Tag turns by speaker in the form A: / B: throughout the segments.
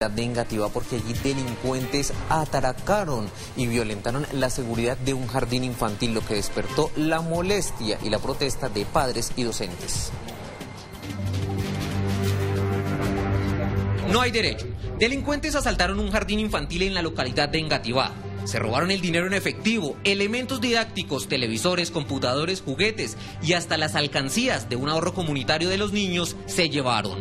A: de Engativá porque allí delincuentes atracaron y violentaron la seguridad de un jardín infantil, lo que despertó la molestia y la protesta de padres y docentes. No hay derecho. Delincuentes asaltaron un jardín infantil en la localidad de Engativá. Se robaron el dinero en efectivo, elementos didácticos, televisores, computadores, juguetes y hasta las alcancías de un ahorro comunitario de los niños se llevaron.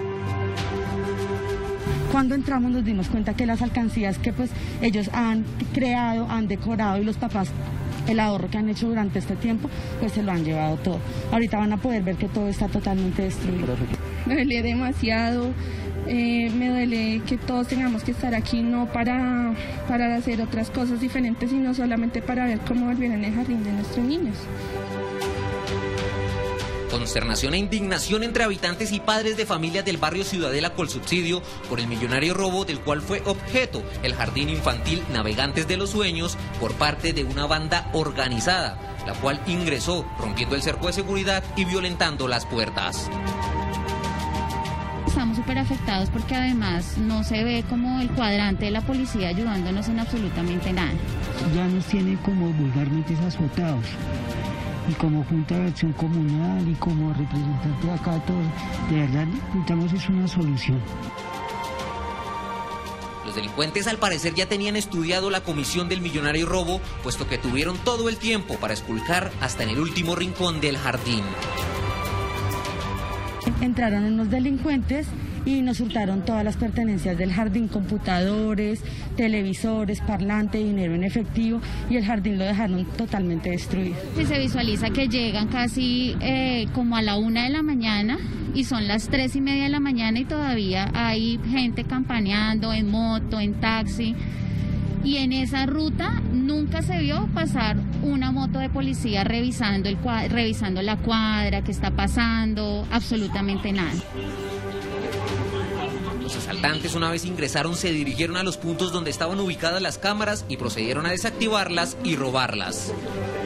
B: Cuando entramos nos dimos cuenta que las alcancías que pues ellos han creado, han decorado y los papás, el ahorro que han hecho durante este tiempo, pues se lo han llevado todo. Ahorita van a poder ver que todo está totalmente destruido.
C: Me duele demasiado. Me duele que todos tengamos que estar aquí no para hacer otras cosas diferentes, sino solamente para ver cómo volvieron el jardín de nuestros niños.
A: Consternación e indignación entre habitantes y padres de familias del barrio Ciudadela Colsubsidio por el millonario robo del cual fue objeto el jardín infantil Navegantes de los Sueños por parte de una banda organizada, la cual ingresó rompiendo el cerco de seguridad y violentando las puertas.
D: Estamos súper afectados porque además no se ve como el cuadrante de la policía ayudándonos en absolutamente nada.
E: Ya nos tienen como vulgarmente azotados y como Junta de Acción Comunal y como representante de acá todos, de verdad necesitamos es una solución.
A: Los delincuentes al parecer ya tenían estudiado la comisión del millonario robo, puesto que tuvieron todo el tiempo para esculcar hasta en el último rincón del jardín.
B: Entraron unos delincuentes y nos hurtaron todas las pertenencias del jardín, computadores, televisores, parlante, dinero en efectivo, y el jardín lo dejaron totalmente destruido.
D: Se visualiza que llegan casi como a la 1 de la mañana y son las 3:30 de la mañana y todavía hay gente campaneando en moto, en taxi. Y en esa ruta nunca se vio pasar una moto de policía revisando la cuadra, qué está pasando, absolutamente nada.
A: Los asaltantes, una vez ingresaron, se dirigieron a los puntos donde estaban ubicadas las cámaras y procedieron a desactivarlas y robarlas.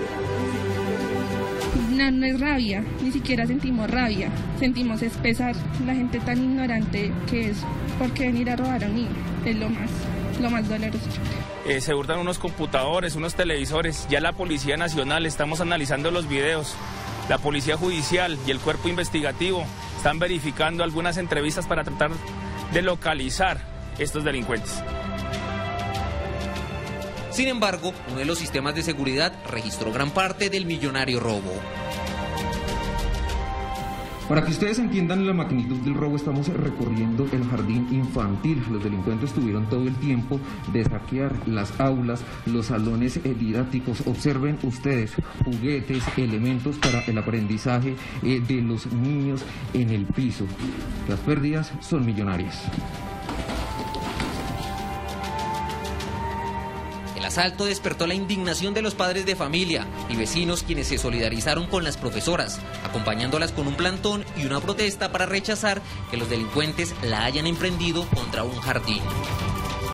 C: No es rabia, ni siquiera sentimos rabia, sentimos es pesar. La gente tan ignorante que es, ¿por qué venir a robar a un niño? Es lo más doloroso.
F: Se hurtan unos computadores, unos televisores. Ya la Policía Nacional, estamos analizando los videos. La Policía Judicial y el Cuerpo Investigativo están verificando algunas entrevistas para tratar de localizar estos delincuentes.
A: Sin embargo, uno de los sistemas de seguridad registró gran parte del millonario robo.
G: Para que ustedes entiendan la magnitud del robo, estamos recorriendo el jardín infantil. Los delincuentes tuvieron todo el tiempo de saquear las aulas, los salones didácticos. Observen ustedes juguetes, elementos para el aprendizaje de los niños en el piso. Las pérdidas son millonarias.
A: El asalto despertó la indignación de los padres de familia y vecinos, quienes se solidarizaron con las profesoras, acompañándolas con un plantón y una protesta para rechazar que los delincuentes la hayan emprendido contra un jardín.